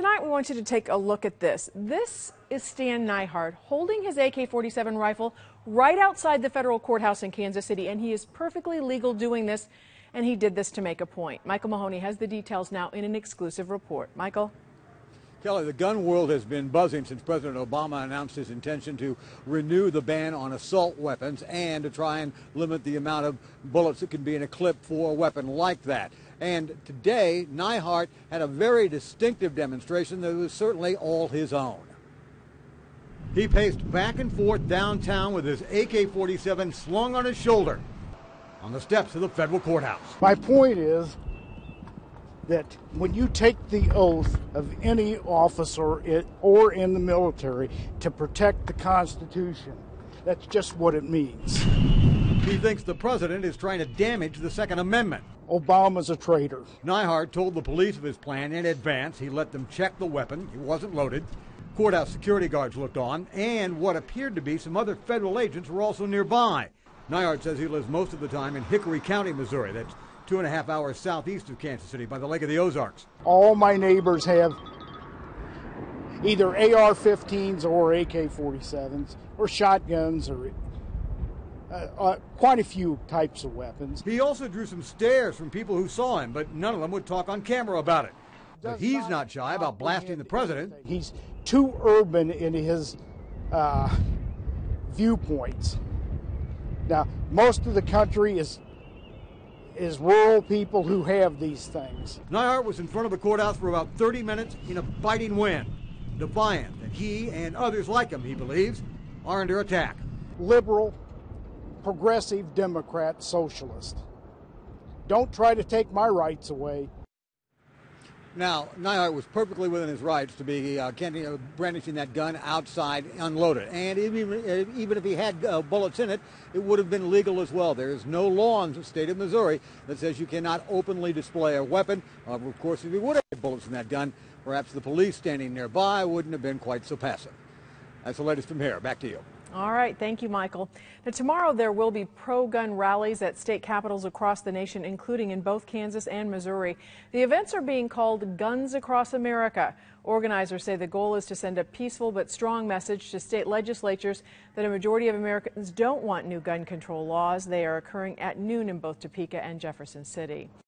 Tonight we want you to take a look at this. This is Stan Nyhard holding his AK-47 rifle right outside the federal courthouse in Kansas City, and he is perfectly legal doing this, and he did this to make a point. Michael Mahoney has the details now in an exclusive report. Michael? Kelly, the gun world has been buzzing since President Obama announced his intention to renew the ban on assault weapons and to try and limit the amount of bullets that can be in a clip for a weapon like that. And today, Nyhard had a very distinctive demonstration that was certainly all his own. He paced back and forth downtown with his AK-47 slung on his shoulder on the steps of the federal courthouse. My point is that when you take the oath of any officer or in the military to protect the Constitution, that's just what it means. He thinks the president is trying to damage the Second Amendment. Obama's a traitor. Nyhard told the police of his plan in advance. He let them check the weapon. It wasn't loaded. Courthouse security guards looked on, and what appeared to be some other federal agents were also nearby. Nyhard says he lives most of the time in Hickory County, Missouri. That's 2.5 hours southeast of Kansas City by the Lake of the Ozarks. All my neighbors have either AR-15s or AK-47s or shotguns or quite a few types of weapons. He also drew some stares from people who saw him, but none of them would talk on camera about it. But he's not shy about blasting the president. He's too urban in his viewpoints. Now, most of the country is rural people who have these things. Nyhard was in front of the courthouse for about 30 minutes in a biting wind, defiant that he and others like him, he believes, are under attack. Liberal, progressive, Democrat, socialist. Don't try to take my rights away. Now, Nyhard was perfectly within his rights to be brandishing that gun outside unloaded. And even if he had bullets in it, it would have been legal as well. There is no law in the state of Missouri that says you cannot openly display a weapon. Of course, if he would have had bullets in that gun, perhaps the police standing nearby wouldn't have been quite so passive. That's the latest from here. Back to you. All right. Thank you, Michael. Now, tomorrow there will be pro-gun rallies at state capitals across the nation, including in both Kansas and Missouri. The events are being called Guns Across America. Organizers say the goal is to send a peaceful but strong message to state legislatures that a majority of Americans don't want new gun control laws. They are occurring at noon in both Topeka and Jefferson City.